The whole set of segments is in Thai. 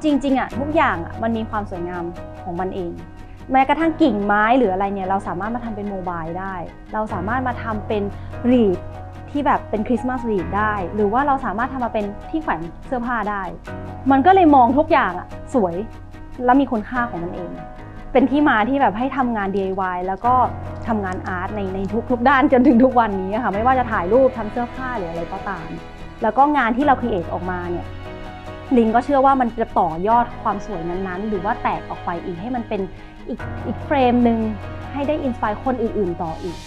จริงๆทุกอย่างมันมีความสวยงามของมันเองแม้กระทั่งกิ่งไม้หรืออะไรเนี่ยเราสามารถมาทำเป็นโมบายได้เราสามารถมาทำเป็นรีดที่แบบเป็นคริสต์มาสรีดได้หรือว่าเราสามารถทำมาเป็นที่แขวนเสื้อผ้าได้มันก็เลยมองทุกอย่างสวยและมีคุณค่าของมันเองเป็นที่มาที่แบบให้ทำงาน DIY แล้วก็ทำงานอาร์ตในทุกด้านจนถึงทุกวันนี้ค่ะไม่ว่าจะถ่ายรูปทำเสื้อผ้าหรืออะไรก็ตามแล้วก็งานที่เราครีเอทออกมาเนี่ยลินก็เชื่อว่ามันจะต่อยอดความสวยนั้นๆหรือว่าแตกออกไปอีกให้มันเป็นอีกเฟรมหนึ่งให้ได้อินสไปร์คนอื่นๆต่ออีก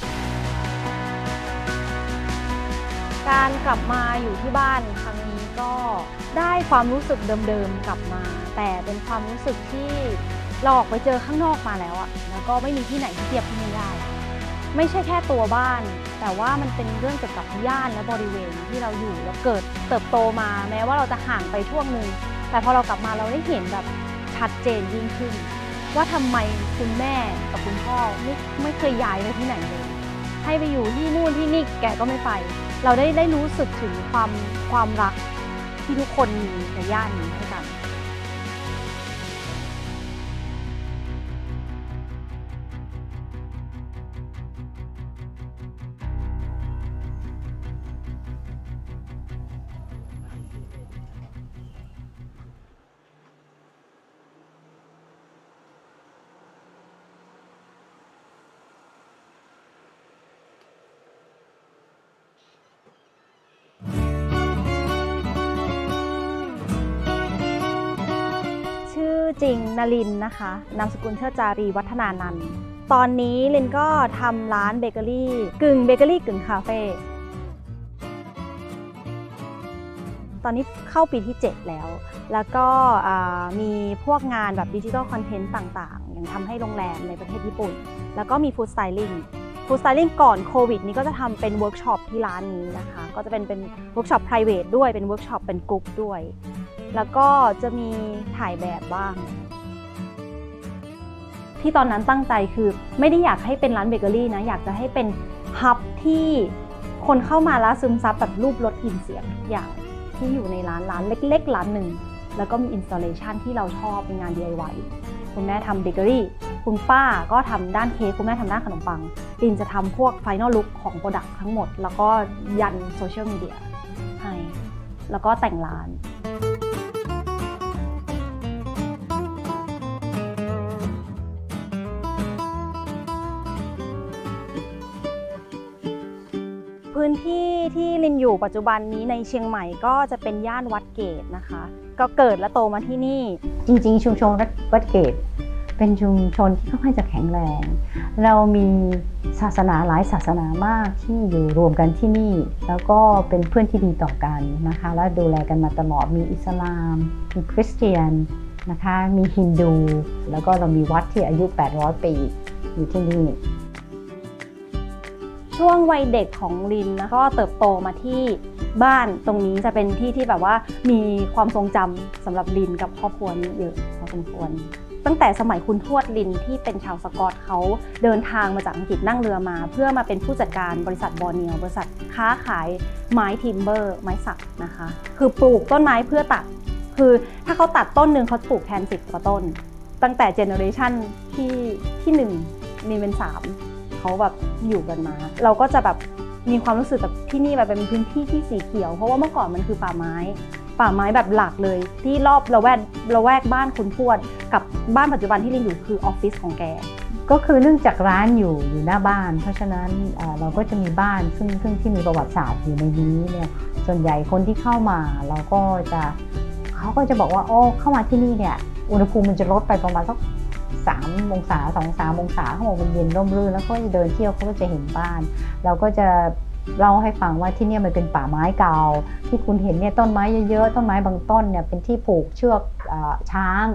การกลับมาอยู่ที่บ้านครั้งนี้ก็ได้ความรู้สึกเดิมๆกลับมาแต่เป็นความรู้สึกที่เราออกไปเจอข้างนอกมาแล้วแล้วก็ไม่มีที่ไหนที่เทียบที่นี่ได้ไม่ใช่แค่ตัวบ้านแต่ว่ามันเป็นเรื่องเกี่ยวกับย่านและบริเวณที่เราอยู่แล้วเติบโตมาแม้ว่าเราจะห่างไปช่วงนึงแต่พอเรากลับมาเราได้เห็นแบบชัดเจนยิ่งขึ้นว่าทำไมคุณแม่กับคุณพ่อไม่เคยย้ายไปที่ไหนเลยให้ไปอยู่ที่นู่นที่นี่แกก็ไม่ไปเราได้รู้สึกถึงความรักที่ทุกคนมีในย่านนี้ให้กันชื่อจริงนลินนะคะนามสกุลเชิดจารีวัฒนานันท์ตอนนี้ลินก็ทำร้านเบเกอรี่กึ่งเบเกอรี่กึ่งคาเฟ่ตอนนี้เข้าปีที่7แล้วก็มีพวกงานแบบดิจิทัลคอนเทนต์ต่างๆอย่างทำให้โรงแรมในประเทศญี่ปุ่นแล้วก็มีฟู้ดสไตลิ่งก่อนโควิดนี้ก็จะทำเป็นเวิร์กช็อปที่ร้านนี้นะคะก็จะเป็นเวิร์กช็อป private ด้วยเป็นเวิร์กช็อปเป็นกลุ่มด้วยแล้วก็จะมีถ่ายแบบบ้างที่ตอนนั้นตั้งใจคือไม่ได้อยากให้เป็นร้านเบเกอรี่นะอยากจะให้เป็นฮับที่คนเข้ามาแล้วซึมซับแบบรูปรสกลิ่นเสียงทุกอย่างที่อยู่ในร้านเล็กๆร้านหนึ่งแล้วก็มีอินสตาเลชันที่เราชอบเป็นงาน DIY คุณแม่ทำเบเกอรี่คุณป้าก็ทำด้านเค้กคุณแม่ทำด้านขนมปังลินจะทำพวกไฟนอลลุคของโปรดักต์ทั้งหมดแล้วก็ยันโซเชียลมีเดียให้แล้วก็แต่งร้านพื้นที่ที่ลินอยู่ปัจจุบันนี้ในเชียงใหม่ก็จะเป็นย่านวัดเกตนะคะก็เกิดและโตมาที่นี่จริงๆชุมชนวัดเกตเป็นชุมชนที่ค่อนข้างจะแข็งแรงเรามีศาสนาหลายศาสนามากที่อยู่รวมกันที่นี่แล้วก็เป็นเพื่อนที่ดีต่อกันนะคะและดูแลกันมาตลอดมีอิสลามมีคริสเตียนนะคะมีฮินดูแล้วก็เรามีวัดที่อายุ800 ปีอยู่ที่นี่ช่วงวัยเด็กของลินนะก็เติบโตมาที่บ้านตรงนี้จะเป็นที่ที่แบบว่ามีความทรงจำสำหรับลินกับครอบครัวนี้เยอะพอสมควรตั้งแต่สมัยคุณทวดลินที่เป็นชาวสกอตเขาเดินทางมาจากอังกฤษนั่งเรือมาเพื่อมาเป็นผู้จัดการบริษัทบอร์เนียลบริษัทค้าขายไม้ทิมเบอร์ไม้สักนะคะคือปลูกต้นไม้เพื่อตัดคือถ้าเขาตัดต้นหนึ่งเขาปลูกแทน10 กว่าต้นตั้งแต่เจเนอเรชันที่1มีเป็น3เขาแบบอยู่กันมาเราก็จะแบบมีความรู้สึกแบบที่นี่แบบเป็นพื้นที่ที่สีเขียวเพราะว่าเมื่อก่อนมันคือป่าไม้แบบหลักเลยที่รอบละแวกบ้านคุณทวดกับบ้านปัจจุบันที่ลินอยู่คือออฟฟิศของแกก็คือเนื่องจากร้านอยู่หน้าบ้านเพราะฉะนั้นเราก็จะมีบ้านซึ่งที่มีประวัติศาสตร์อยู่ในนี้เนี่ยส่วนใหญ่คนที่เข้ามาเขาก็จะบอกว่าโอ้เข้ามาที่นี่เนี่ยอุณหภูมิมันจะลดไปประมาณสัก3 องศา 2-3 องศาเขาบอกมันเย็นร่มรื่นแล้วก็จะเดินเที่ยวเขาก็จะเห็นบ้านเราก็จะเล่าให้ฟังว่าที่นี่มันเป็นป่าไม้เก่าที่คุณเห็นเนี่ยต้นไม้เยอะๆต้นไม้บางต้นเนี่ยเป็นที่ผูกเชือกช้าง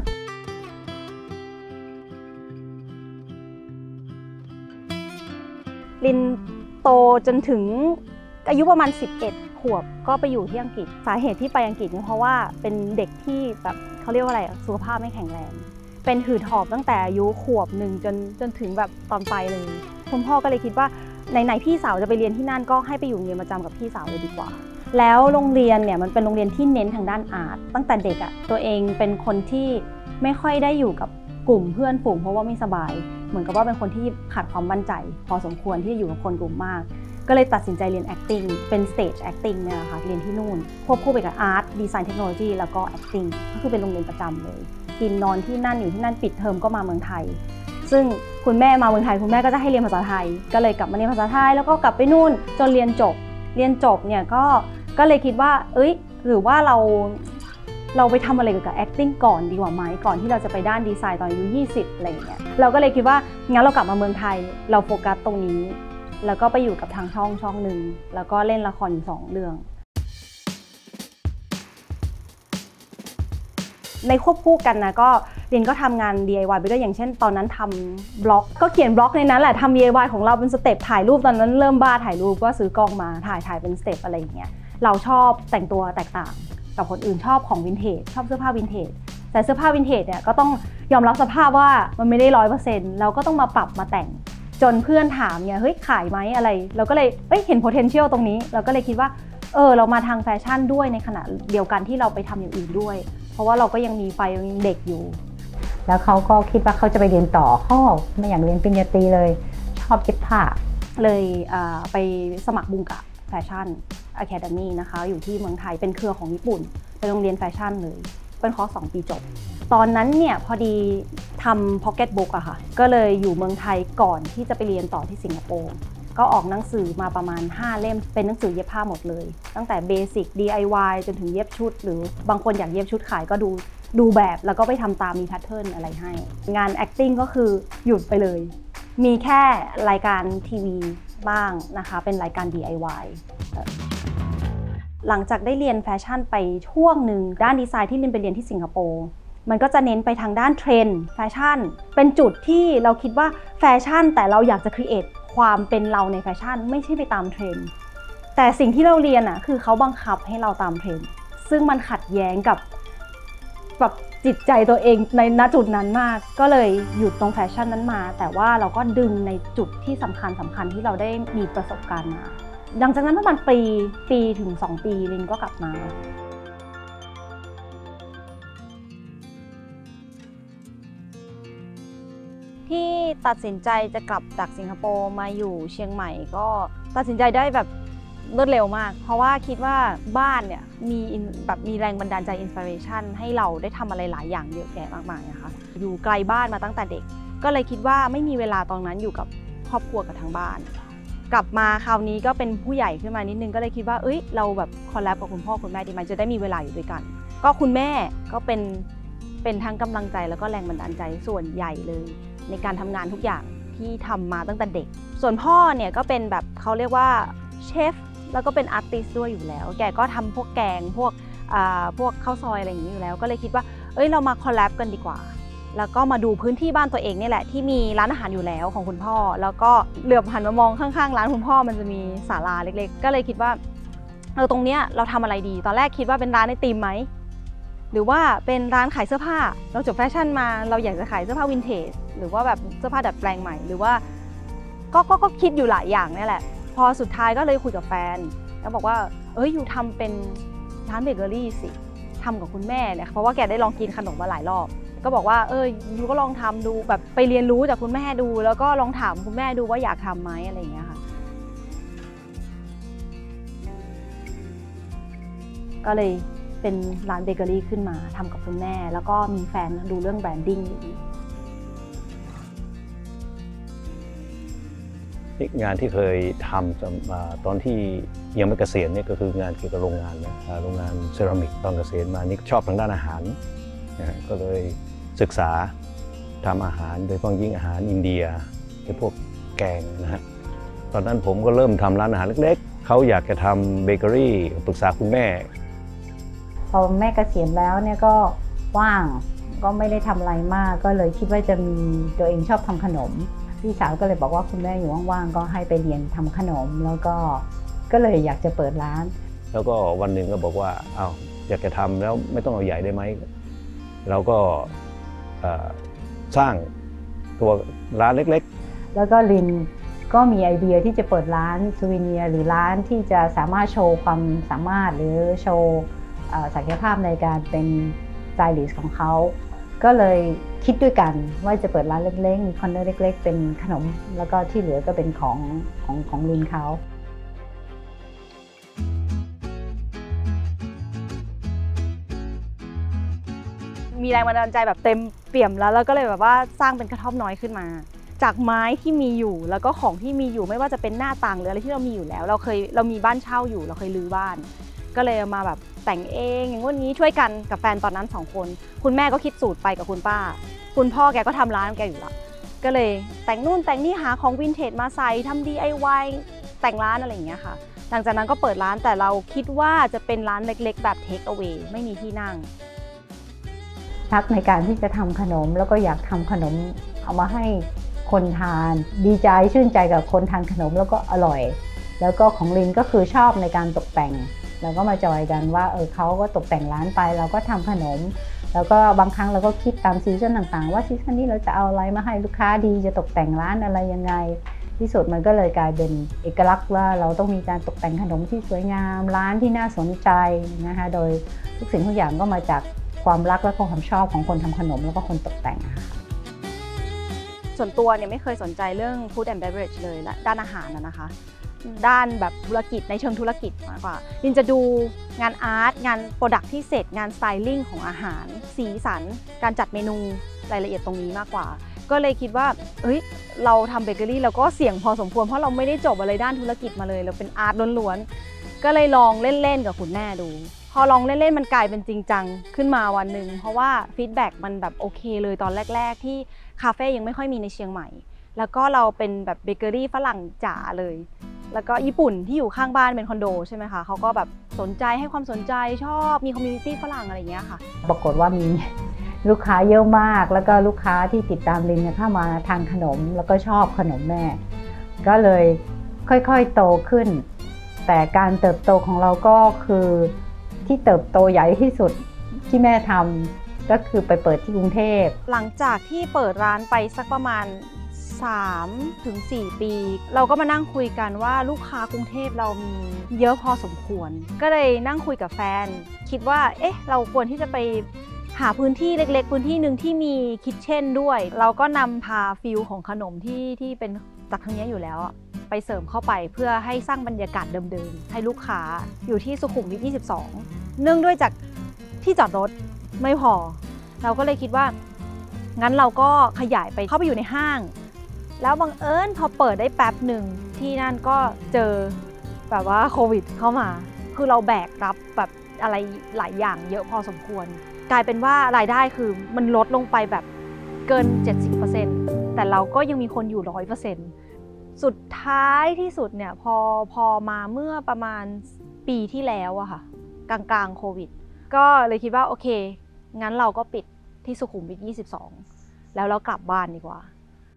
ลินโตจนถึงอายุประมาณ11 ขวบก็ไปอยู่ที่อังกฤษสาเหตุที่ไปอังกฤษเนี่ยเพราะว่าเป็นเด็กที่แบบเขาเรียกว่าอะไรสุขภาพไม่แข็งแรงเป็นหืดหอบตั้งแต่อายุ1 ขวบจนถึงแบบตอนปลายเลยคุณพ่อก็เลยคิดว่าไหนๆพี่สาวจะไปเรียนที่นั่นก็ให้ไปอยู่โรงเรียนประจำกับพี่สาวเลยดีกว่าแล้วโรงเรียนเนี่ยมันเป็นโรงเรียนที่เน้นทางด้านอาร์ตตั้งแต่เด็กอะตัวเองเป็นคนที่ไม่ค่อยได้อยู่กับกลุ่มเพื่อนฝูงเพราะว่าไม่สบายเหมือนกับว่าเป็นคนที่ขาดความมั่นใจพอสมควรที่จะอยู่กับคนกลุ่มมากก็เลยตัดสินใจเรียน acting เป็น stage acting เนี่ยแหละค่ะเรียนที่นู่นควบคู่ไปกับ art design technology แล้วก็ acting ก็คือเป็นโรงเรียนประจำเลยกินนอนที่นั่นอยู่ที่นั่นปิดเทอมก็มาเมืองไทยซึ่งคุณแม่มาเมืองไทยคุณแม่ก็จะให้เรียนภาษาไทยก็เลยกลับมาเรียนภาษาไทยแล้วก็กลับไปนู่นจนเรียนจบเนี่ยก็เลยคิดว่าหรือว่าเราไปทำอะไรเกี่ยวกับ acting ก่อนดีกว่าไหมก่อนที่เราจะไปด้านดีไซน์ตอนอายุ20อะไรอย่างเงี้ยเราก็เลยคิดว่างั้นเรากลับมาเมืองไทยเราโฟกัสตรงนี้แล้วก็ไปอยู่กับทางช่องหนึ่งแล้วก็เล่นละครอยู่2 เรื่องในควบคู่กันนะก็เรียนก็ทำงาน DIY ไปด้วยอย่างเช่นตอนนั้นทำบล็อกก็เขียนบล็อกในนั้นแหละทำ DIY ของเราเป็นสเต็ปถ่ายรูปตอนนั้นเริ่มบ้าถ่ายรูปก็ซื้อกล้องมาถ่ายเป็นสเต็ปอะไรอย่างเงี้ยเราชอบแต่งตัวแตกต่างกับคนอื่นชอบของวินเทจชอบเสื้อผ้าวินเทจแต่เสื้อผ้าวินเทจเนี่ยก็ต้องยอมรับสภาพว่ามันไม่ได้100%เราก็ต้องมาปรับมาแต่งจนเพื่อนถามเนี่ยเฮ้ยขายไหมอะไรเราก็เลยเห็น potential ตรงนี้เราก็เลยคิดว่าเรามาทางแฟชั่นด้วยในขณะเดียวกันที่เราไปทำอย่างอื่นด้วยเพราะว่าเราก็ยังมีไฟยังเด็กอยู่แล้วเขาก็คิดว่าเขาจะไปเรียนต่อไม่อยากเรียนปริญญาตรีเลยชอบเย็บผ้าเลยไปสมัครบุงกะแฟชั่นอะคาเดมี่นะคะอยู่ที่เมืองไทยเป็นเครือของญี่ปุ่นเป็นโรงเรียนแฟชั่นเลยเป็นคอร์ส2 ปีจบตอนนั้นเนี่ยพอดีทำพ็อกเก็ตบุ๊กอะค่ะก็เลยอยู่เมืองไทยก่อนที่จะไปเรียนต่อที่สิงคโปร์ก็ออกหนังสือมาประมาณ5 เล่มเป็นหนังสือเย็บผ้าหมดเลยตั้งแต่เบสิก DIY จนถึงเย็บชุดหรือบางคนอยากเย็บชุดขายก็ดูแบบแล้วก็ไปทำตามมีแพทเทิร์นอะไรให้งาน acting ก็คือหยุดไปเลยมีแค่รายการทีวีบ้างนะคะเป็นรายการ DIY หลังจากได้เรียนแฟชั่นไปช่วงหนึ่งด้านดีไซน์ที่เรียนไปเรียนที่สิงคโปร์มันก็จะเน้นไปทางด้านเทรนด์แฟชั่นเป็นจุดที่เราคิดว่าแฟชั่นแต่เราอยากจะครีเอทความเป็นเราในแฟชั่นไม่ใช่ไปตามเทรนด์แต่สิ่งที่เราเรียนอ่ะคือเขาบังคับให้เราตามเทรนด์ซึ่งมันขัดแย้งกับจิตใจตัวเองในณจุดนั้นมากก็เลยหยุดตรงแฟชั่นนั้นมาแต่ว่าเราก็ดึงในจุดที่สำคัญที่เราได้มีประสบการณ์มาหลังจากนั้นประมาณปีถึง2 ปีลินก็กลับมาที่ตัดสินใจจะกลับจากสิงคโปร์มาอยู่เชียงใหม่ก็ตัดสินใจได้แบบรวดเร็วมากเพราะว่าคิดว่าบ้านเนี่ยมีแรงบันดาลใจอินสปิเรชันให้เราได้ทำอะไรหลายอย่างเยอะแยะมากมายนะคะอยู่ไกลบ้านมาตั้งแต่เด็กก็เลยคิดว่าไม่มีเวลาตอนนั้นอยู่กับครอบครัวกับทางบ้านกลับมาคราวนี้ก็เป็นผู้ใหญ่ขึ้นมานิดนึงก็เลยคิดว่าเราแบบคอลแลบกับคุณพ่อคุณแม่ดีไหมจะได้มีเวลาอยู่ด้วยกันก็คุณแม่ก็เป็นทั้งกำลังใจแล้วก็แรงบันดาลใจส่วนใหญ่เลยในการทำงานทุกอย่างที่ทำมาตั้งแต่เด็กส่วนพ่อเนี่ยก็เป็นแบบเขาเรียกว่าเชฟแล้วก็เป็นอาร์ติสต์ด้วยอยู่แล้วแกก็ทำพวกแกงพวกข้าวซอยอะไรอย่างนี้อยู่แล้วก็เลยคิดว่าเรามาคอลแลบกันดีกว่าแล้วก็มาดูพื้นที่บ้านตัวเองนี่แหละที่มีร้านอาหารอยู่แล้วของคุณพ่อแล้วก็เหลือบหันมามองข้างๆร้านคุณพ่อมันจะมีศาลาเล็กๆก็เลยคิดว่าตรงเนี้ยเราทำอะไรดีตอนแรกคิดว่าเป็นร้านไอติมไหมหรือว่าเป็นร้านขายเสื้อผ้าเราจบแฟชั่นมาเราอยากจะขายเสื้อผ้าวินเทจหรือว่าแบบเสื้อผ้าดัดแปลงใหม่หรือว่าก็คิดอยู่หลายอย่างนี่แหละพอสุดท้ายก็เลยคุยกับแฟนแล้วบอกว่าอยู่ทำเป็นร้านเบเกอรี่สิทำกับคุณแม่เนี่ยเพราะว่าแกได้ลองกินขนมมาหลายรอบก็บอกว่ายูก็ลองทำดูแบบไปเรียนรู้จากคุณแม่ดูแล้วก็ลองถามคุณแม่ดูว่าอยากทำไหมอะไรอย่างเงี้ยค่ะก็เลยเป็นร้านเบเกอรี่ขึ้นมาทำกับคุณแม่แล้วก็มีแฟนดูเรื่องแบรนดิ้งงานที่เคยทำตอนที่ยังไม่เกษียณเนี่ยก็คืองานเกี่ยวกับโรงงานนะโรงงานเซรามิกตอนเกษียณมานี่ชอบทางด้านอาหารก็เลยศึกษาทำอาหารโดยเฉพาะยิ่งอาหารอินเดียเป็นพวกแกงนะฮะตอนนั้นผมก็เริ่มทำร้านอาหารเล็กๆเขาอยากจะทำเบเกอรี่ปรึกษาคุณแม่พอแม่เกษียณแล้วเนี่ยก็ว่างก็ไม่ได้ทำอะไรมากก็เลยคิดว่าจะมีตัวเองชอบทำขนมพี่สาวก็เลยบอกว่าคุณแม่อยู่ว่างๆก็ให้ไปเรียนทำขนมแล้วก็เลยอยากจะเปิดร้านแล้วก็วันหนึ่งก็บอกว่าอยากจะทำแล้วไม่ต้องเอาใหญ่ได้ไหมเราก็สร้างตัวร้านเล็กๆแล้วก็ลินก็มีไอเดียที่จะเปิดร้านซูเวเนียร์หรือร้านที่จะสามารถโชว์ความสามารถหรือโชว์ศักยภาพในการเป็นสไตลิสต์ของเขาก็เลยคิดด้วยกันว่าจะเปิดร้านเล็กๆมีคอนเนอร์เล็กๆเป็นขนมแล้วก็ที่เหลือก็เป็นของลินเขามีแรงบันดาลใจแบบเต็มเปี่ยมแล้วก็เลยแบบว่าสร้างเป็นกระท่อมน้อยขึ้นมาจากไม้ที่มีอยู่แล้วก็ของที่มีอยู่ไม่ว่าจะเป็นหน้าต่างหรืออะไรที่เรามีอยู่แล้วเรามีบ้านเช่าอยู่เราเคยรื้อบ้านก็เลยมาแบบแต่งเองอย่างนี้ช่วยกันกับแฟนตอนนั้น2คนคุณแม่ก็คิดสูตรไปกับคุณป้าคุณพ่อแกก็ทำร้านแกอยู่ละก็เลยแต่งนู่นแต่งนี่หาของวินเทจมาใส่ทำ DIY แต่งร้านอะไรอย่างเงี้ยค่ะหลังจากนั้นก็เปิดร้านแต่เราคิดว่าจะเป็นร้านเล็กๆแบบ take away ไม่มีที่นั่งทักในการที่จะทำขนมแล้วก็อยากทำขนมเอามาให้คนทานดีใจชื่นใจกับคนทานขนมแล้วก็อร่อยแล้วก็ของลินก็คือชอบในการตกแต่งแล้วก็มาจอยกันว่าเขาก็ตกแต่งร้านไปเราก็ทำขนมแล้วก็บางครั้งเราก็คิดตามซีซั่นต่างๆว่าซีซั่นนี้เราจะเอาอะไรมาให้ลูกค้าดีจะตกแต่งร้านอะไรยังไงที่สุดมันก็เลยกลายเป็นเอกลักษณ์ว่าเราต้องมีการตกแต่งขนมที่สวยงามร้านที่น่าสนใจนะคะโดยทุกสิ่งทุกอย่างก็มาจากความรักและความชอบของคนทำขนมแล้วก็คนตกแต่งค่ะส่วนตัวเนี่ยไม่เคยสนใจเรื่อง food and beverage เลยและด้านอาหารนะคะด้านแบบธุรกิจในเชิงธุรกิจมากกว่าลินจะดูงานอาร์ตงานโปรดักต์ที่เสร็จงานสไตลิ่งของอาหารสีสันการจัดเมนูรายละเอียดตรงนี้มากกว่าก็เลยคิดว่าเราทำเบเกอรี่เราก็เสี่ยงพอสมควรเพราะเราไม่ได้จบอะไรด้านธุรกิจมาเลยเราเป็นอาร์ตล้วนๆก็เลยลองเล่นๆกับคุณแม่ดูพอลองเล่นๆมันกลายเป็นจริงจังขึ้นมาวันหนึ่งเพราะว่าฟีดแบ็กมันแบบโอเคเลยตอนแรกๆที่คาเฟ่ยังไม่ค่อยมีในเชียงใหม่แล้วก็เราเป็นแบบเบเกอรี่ฝรั่งจ๋าเลยแล้วก็ญี่ปุ่นที่อยู่ข้างบ้านเป็นคอนโดใช่ไหมคะเขาก็แบบสนใจให้ความสนใจชอบมีคอมมูนิตี้ฝรั่งอะไรอย่างเงี้ยค่ะปรากฏว่ามีลูกค้าเยอะมากแล้วก็ลูกค้าที่ติดตามลินเข้ามาทานขนมแล้วก็ชอบขนมแม่ก็เลยค่อยๆโตขึ้นแต่การเติบโตของเราก็คือที่เติบโตใหญ่ที่สุดที่แม่ทำก็คือไปเปิดที่กรุงเทพหลังจากที่เปิดร้านไปสักประมาณ3-4 ปีเราก็มานั่งคุยกันว่าลูกค้ากรุงเทพเรามีเยอะพอสมควรก็เลยนั่งคุยกับแฟนคิดว่าเราควรที่จะไปหาพื้นที่เล็กๆพื้นที่หนึ่งที่มีคิทเช่นด้วยเราก็นำพาฟิลของขนมที่เป็นจากทางนี้อยู่แล้วไปเสริมเข้าไปเพื่อให้สร้างบรรยากาศเดิมๆให้ลูกค้าอยู่ที่สุขุมวิท 22เนื่องด้วยจากที่จอดรถไม่พอเราก็เลยคิดว่างั้นเราก็ขยายไปเข้าไปอยู่ในห้างแล้วบังเอิญพอเปิดได้แป๊บหนึ่งที่นั่นก็เจอแบบว่าโควิดเข้ามาคือเราแบกรับแบบอะไรหลายอย่างเยอะพอสมควรกลายเป็นว่ารายได้คือมันลดลงไปแบบเกิน 70% แต่เราก็ยังมีคนอยู่ 100%สุดท้ายที่สุดเนี่ยพอมาเมื่อประมาณปีที่แล้วอะค่ะกลางโควิดก็เลยคิดว่าโอเคงั้นเราก็ปิดที่สุขุมวิท 22แล้วเรากลับบ้านดีกว่า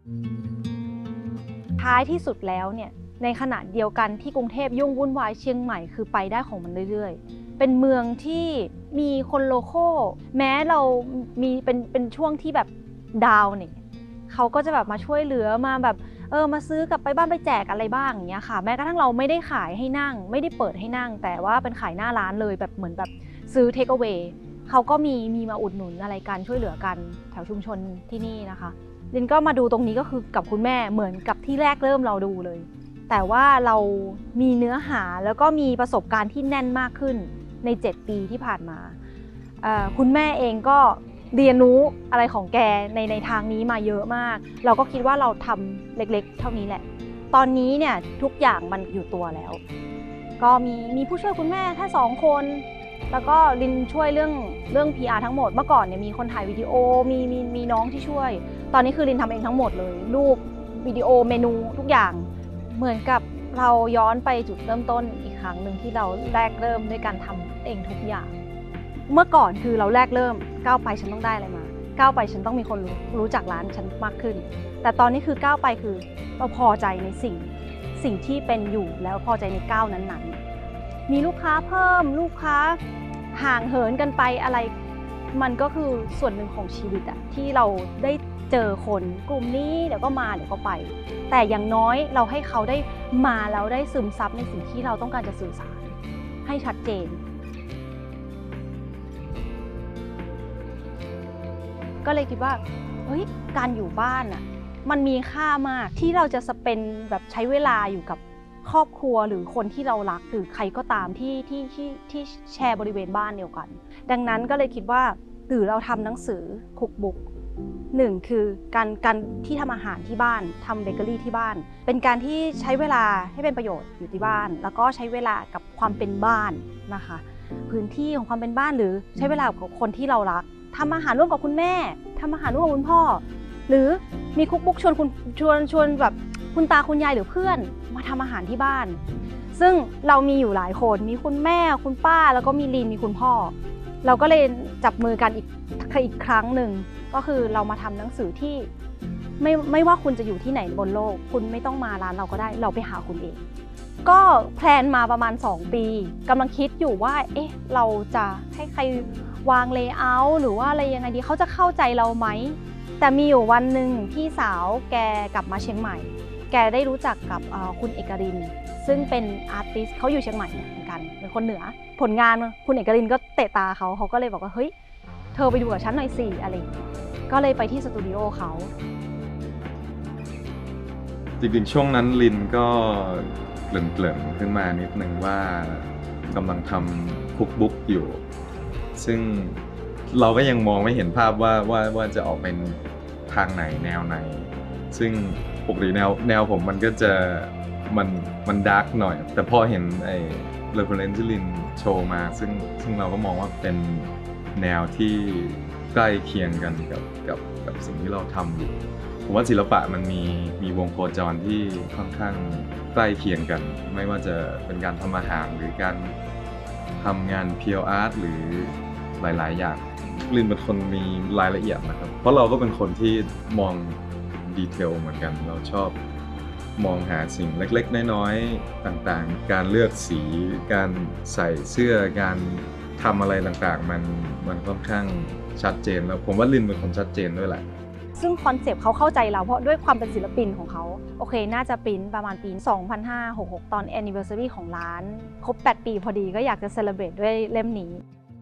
ท้ายที่สุดแล้วเนี่ยในขณะเดียวกันที่กรุงเทพยุ่งวุ่นวายเชียงใหม่คือไปได้ของมันเรื่อยๆเป็นเมืองที่มีคนโลคอลแม้เรามีเป็นช่วงที่แบบดาวเนี่ยเขาก็จะแบบมาช่วยเหลือมาแบบมาซื้อกลับไปบ้านไปแจกอะไรบ้างอย่างเงี้ยค่ะแม้กระทั่งเราไม่ได้ขายให้นั่งไม่ได้เปิดให้นั่งแต่ว่าเป็นขายหน้าร้านเลยแบบเหมือนแบบซื้อเทคเอาเวย์เขาก็มีมาอุดหนุนอะไรกันช่วยเหลือกันแถวชุมชนที่นี่นะคะลินก็มาดูตรงนี้ก็คือกับคุณแม่เหมือนกับที่แรกเริ่มเราดูเลยแต่ว่าเรามีเนื้อหาแล้วก็มีประสบการณ์ที่แน่นมากขึ้นใน7 ปีที่ผ่านมาคุณแม่เองก็เรียนรู้อะไรของแกในทางนี้มาเยอะมากเราก็คิดว่าเราทำเล็กๆเท่านี้แหละตอนนี้เนี่ยทุกอย่างมันอยู่ตัวแล้วก็มีผู้ช่วยคุณแม่แค่2 คนแล้วก็ลินช่วยเรื่อง PR ทั้งหมดเมื่อก่อนเนี่ยมีคนถ่ายวิดีโอมีน้องที่ช่วยตอนนี้คือลินทำเองทั้งหมดเลยรูปวิดีโอเมนูทุกอย่างเหมือนกับเราย้อนไปจุดเริ่มต้นอีกครั้งหนึ่งที่เราแรกเริ่มด้วยการทำเองทุกอย่างเมื่อก่อนคือเราแรกเริ่มก้าวไปฉันต้องได้อะไรมาก้าวไปฉันต้องมีคนรู้จักร้านฉันมากขึ้นแต่ตอนนี้คือก้าวไปคือเราพอใจในสิ่งที่เป็นอยู่แล้วพอใจในก้าวนั้นๆมีลูกค้าเพิ่มลูกค้าห่างเหินกันไปอะไรมันก็คือส่วนหนึ่งของชีวิตอะที่เราได้เจอคนกลุ่มนี้เดี๋ยวก็มาเดี๋ยวก็ไปแต่อย่างน้อยเราให้เขาได้มาแล้วได้ซึมซับในสิ่งที่เราต้องการจะสื่อสารให้ชัดเจนก็เลยคิดว่าเฮ้ยการอยู่บ้านอ่ะมันมีค่ามากที่เราจะสเปนแบบใช้เวลาอยู่กับครอบครัวหรือคนที่เรารักหรือใครก็ตามที่แชร์บริเวณบ้านเดียวกันดังนั้นก็เลยคิดว่าหรือเราทำหนังสือคุกบุ๊กหนึ่งคือการที่ทำอาหารที่บ้านทำเบเกอรี่ที่บ้านเป็นการที่ใช้เวลาให้เป็นประโยชน์อยู่ที่บ้านแล้วก็ใช้เวลากับความเป็นบ้านนะคะพื้นที่ของความเป็นบ้านหรือใช้เวลากับคนที่เรารักทำอาหารร่วมกับคุณแม่ทำอาหารร่วมกับคุณพ่อหรือมีคุกบุ๊กชวนแบบคุณตาคุณยายหรือเพื่อนมาทำอาหารที่บ้านซึ่งเรามีอยู่หลายคนมีคุณแม่คุณป้าแล้วก็มีลีนมีคุณพ่อเราก็เลยจับมือกันอีกครั้งหนึ่งก็คือเรามาทำหนังสือที่ไม่ว่าคุณจะอยู่ที่ไหนบนโลกคุณไม่ต้องมาร้านเราก็ได้เราไปหาคุณเองก็แพลนมาประมาณ2 ปีกำลังคิดอยู่ว่าเอ๊ะเราจะให้ใครวางเลเยอร์หรือว่าอะไรยังไงดีเขาจะเข้าใจเราไหมแต่มีอยู่วันหนึ่งพี่สาวแกกลับมาเชียงใหม่แกได้รู้จักกับคุณเอกรินซึ่งเป็นอาร์ติสต์เขาอยู่เชียงใหม่เหมือนกันเป็นคนเหนือผลงานคุณเอกรินก็เตะตาเขาก็เลยบอกว่าเฮ้ยเธอไปดูกับฉันหน่อยสิอะไรก็เลยไปที่สตูดิโอเขาจริงๆช่วงนั้นลินก็เกริ่นๆขึ้นมานิดนึงว่ากำลังทำคุกบุ๊กอยู่ซึ่งเราก็ยังมองไม่เห็นภาพว่าจะออกเป็นทางไหนแนวไหนซึ่งปกติแนวผมมันก็จะมันดาร์กหน่อยแต่พอเห็นไอ้เรฟเฟอเรนซ์ที่ลินโชว์มาซึ่งเราก็มองว่าเป็นแนวที่ใกล้เคียงกันกับสิ่งที่เราทำอยู่ผมว่าศิลปะมันมีวงโคจรที่ค่อนข้างใกล้เคียงกันไม่ว่าจะเป็นการทำอาหารหรือการทำงานเพียวอาร์ตหรือหลายๆอย่างลินเป็นคนมีรายละเอียดนะครับเพราะเราก็เป็นคนที่มองดีเทลเหมือนกันเราชอบมองหาสิ่งเล็กๆน้อยๆต่างๆการเลือกสีการใส่เสื้อการทำอะไรต่างๆมันค่อนข้างชัดเจนแล้วผมว่าลินเป็นคนชัดเจนด้วยแหละซึ่งคอนเซปต์เขาเข้าใจเราเพราะด้วยความเป็นศิลปินของเขาโอเคน่าจะปริ้นประมาณปี 2566 ตอน anniversary ของร้านครบ 8 ปีพอดีก็อยากจะ celebrate ด้วยเล่มนี้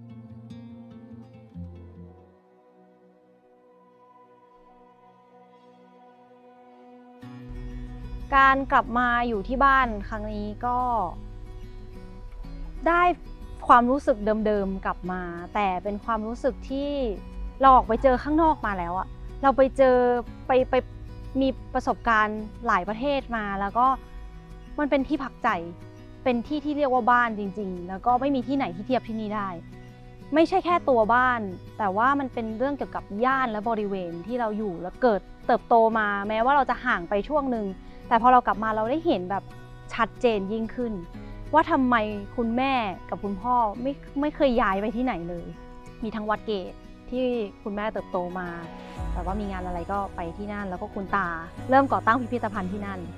การกลับมาอยู่ที่บ้านครั้งนี้ก็ได้ความรู้สึกเดิมๆกลับมาแต่เป็นความรู้สึกที่เราออกไปเจอข้างนอกมาแล้วอะเราไปเจอไปมีประสบการณ์หลายประเทศมาแล้วก็มันเป็นที่พักใจเป็นที่ที่เรียกว่าบ้านจริงๆแล้วก็ไม่มีที่ไหนที่เทียบที่นี่ได้ไม่ใช่แค่ตัวบ้านแต่ว่ามันเป็นเรื่องเกี่ยวกับย่านและบริเวณที่เราอยู่แล้วเติบโตมาแม้ว่าเราจะห่างไปช่วงหนึ่งแต่พอเรากลับมาเราได้เห็นแบบชัดเจนยิ่งขึ้นว่าทำไมคุณแม่กับคุณพ่อไม่เคยย้ายไปที่ไหนเลยมีทั้งวัดเกตที่คุณแม่เติบโตมาแต่ว่ามีงานอะไรก็ไปที่นั่นแล้วก็คุณตาเริ่มก่อตั้งพิพิธภัณฑ์ที่นั่น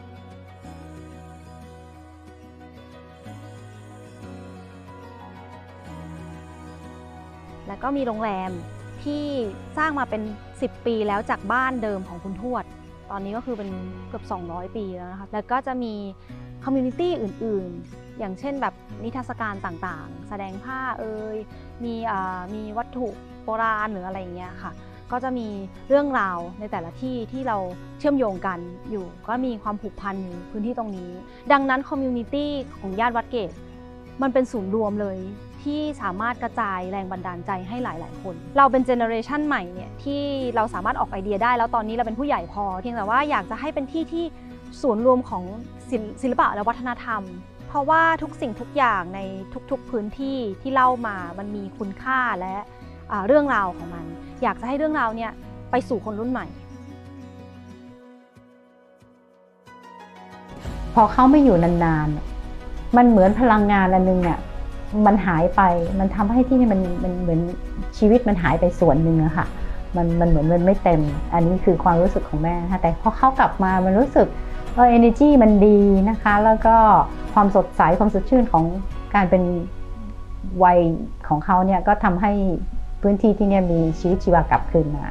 แล้วก็มีโรงแรมที่สร้างมาเป็น10 ปีแล้วจากบ้านเดิมของคุณทวดตอนนี้ก็คือเป็นเกือบ200 ปีแล้วนะคะแล้วก็จะมีคอมมูนิตี้อื่นๆอย่างเช่นแบบนิทรรศการต่างๆแสดงผ้ามีวัตถุโบราณหรืออะไรอย่างเงี้ยค่ะก็จะมีเรื่องราวในแต่ละที่ที่เราเชื่อมโยงกันอยู่ก็มีความผูกพันอยู่พื้นที่ตรงนี้ดังนั้นคอมมูนิตี้ของย่านวัดเกตมันเป็นศูนย์รวมเลยที่สามารถกระจายแรงบันดาลใจให้หลายๆคนเราเป็นเจเนอเรชันใหม่เนี่ยที่เราสามารถออกไอเดียได้แล้วตอนนี้เราเป็นผู้ใหญ่พอเพียงแต่ว่าอยากจะให้เป็นที่ที่ศูนย์รวมของศิลปะและวัฒนธรรมเพราะว่าทุกสิ่งทุกอย่างในทุกๆพื้นที่ที่เล่ามามันมีคุณค่าและเรื่องราวของมันอยากจะให้เรื่องราวเนี่ยไปสู่คนรุ่นใหม่พอเขาไม่อยู่นานๆมันเหมือนพลังงานอันนึงเนี่ยมันหายไปมันทำให้ที่นี่มันเหมือนชีวิตมันหายไปส่วนหนึ่งอะค่ะมันเหมือนมันไม่เต็มอันนี้คือความรู้สึกของแม่ค่ะแต่พอเขากลับมามันรู้สึกenergy มันดีนะคะแล้วก็ความสดใสความสดชื่นของการเป็นวัยของเขาเนี่ยก็ทำให้พื้นที่ที่นี่มีชีวิตชีวากลับคืนมาค่ะ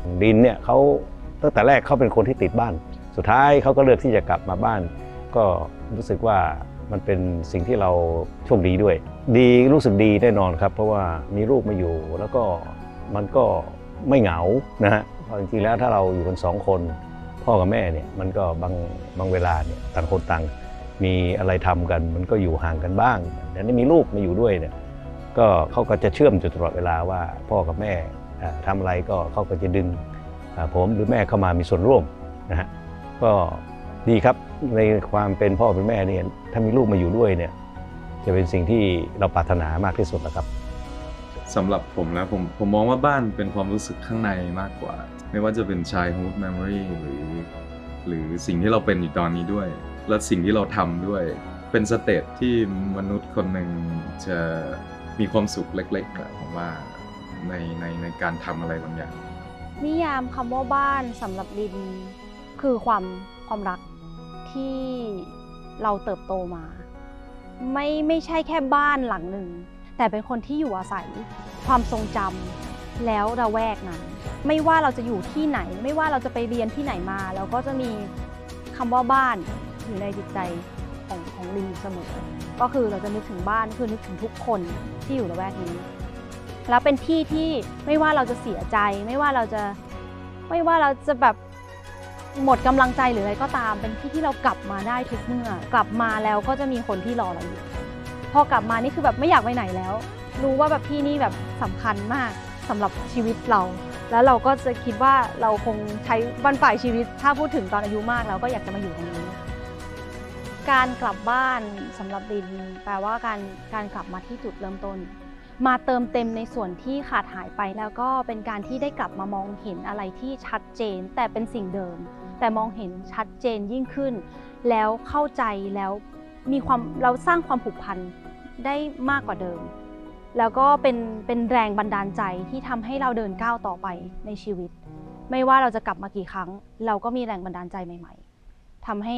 ลินเนี่ยเขาตั้งแต่แรกเขาเป็นคนที่ติดบ้านสุดท้ายเขาก็เลือกที่จะกลับมาบ้านก็รู้สึกว่ามันเป็นสิ่งที่เราโชคดีด้วยดีรู้สึกดีแน่นอนครับเพราะว่ามีลูกมาอยู่แล้วก็มันก็ไม่เหงานะฮะเพราะจริงๆแล้วถ้าเราอยู่กัน2 คนพ่อกับแม่เนี่ยมันก็บางเวลาเนี่ยต่างคนต่างมีอะไรทำกันมันก็อยู่ห่างกันบ้างแต่นี่มีลูกมาอยู่ด้วยเนี่ยก็เขาก็จะเชื่อมอยู่ตลอดเวลาว่าพ่อกับแม่ทำอะไรก็เขาก็จะดึงผมหรือแม่เข้ามามีส่วนร่วมนะฮะก็ดีครับในความเป็นพ่อเป็นแม่เนี่ยถ้ามีลูกมาอยู่ด้วยเนี่ยจะเป็นสิ่งที่เราปรารถนามากที่สุดนะครับสำหรับผมนะผมมองว่าบ้านเป็นความรู้สึกข้างในมากกว่าไม่ว่าจะเป็น childhood memory หรือสิ่งที่เราเป็นอยู่ตอนนี้ด้วยและสิ่งที่เราทำด้วยเป็นสเตจที่มนุษย์คนหนึ่งจะมีความสุขเล็กๆผมว่าในการทำอะไรบางอย่างนิยามคำว่าบ้านสำหรับลินคือความรักที่เราเติบโตมาไม่ใช่แค่บ้านหลังหนึ่งแต่เป็นคนที่อยู่อาศัยความทรงจำแล้วระแวกนั้นไม่ว่าเราจะอยู่ที่ไหนไม่ว่าเราจะไปเรียนที่ไหนมาเราก็จะมีคำว่าบ้านอยู่ในจิตใจของลินเสมอก็คือเราจะนึกถึงบ้านคือนึกถึงทุกคนที่อยู่ระแวกนี้แล้วเป็นที่ที่ไม่ว่าเราจะเสียใจไม่ว่าเราจะแบบหมดกำลังใจหรืออะไรก็ตามเป็นที่ที่เรากลับมาได้ทุกเมื่อกลับมาแล้วก็จะมีคนที่รอเราอยู่พอกลับมานี่คือแบบไม่อยากไปไหนแล้วรู้ว่าแบบที่นี่แบบสำคัญมากสำหรับชีวิตเราแล้วเราก็จะคิดว่าเราคงใช้บั้นปลายชีวิตถ้าพูดถึงตอนอายุมากแล้วก็อยากจะมาอยู่ตรงนี้การกลับบ้านสำหรับลินแปลว่าการกลับมาที่จุดเริ่มต้นมาเติมเต็มในส่วนที่ขาดหายไปแล้วก็เป็นการที่ได้กลับมามองเห็นอะไรที่ชัดเจนแต่เป็นสิ่งเดิมแต่มองเห็นชัดเจนยิ่งขึ้นแล้วเข้าใจแล้วเราสร้างความผูกพันได้มากกว่าเดิมแล้วก็เป็นแรงบันดาลใจที่ทำให้เราเดินก้าวต่อไปในชีวิตไม่ว่าเราจะกลับมากี่ครั้งเราก็มีแรงบันดาลใจใหม่ๆทำ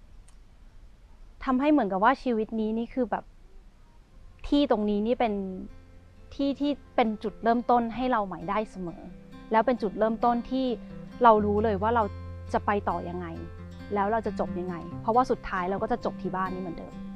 ให้เหมือนกับว่าชีวิตนี้นี่คือแบบที่ตรงนี้นี่เป็นที่เป็นจุดเริ่มต้นให้เราใหม่ได้เสมอแล้วเป็นจุดเริ่มต้นที่เรารู้เลยว่าเราจะไปต่อยังไงแล้วเราจะจบยังไงเพราะว่าสุดท้ายเราก็จะจบที่บ้านนี้เหมือนเดิม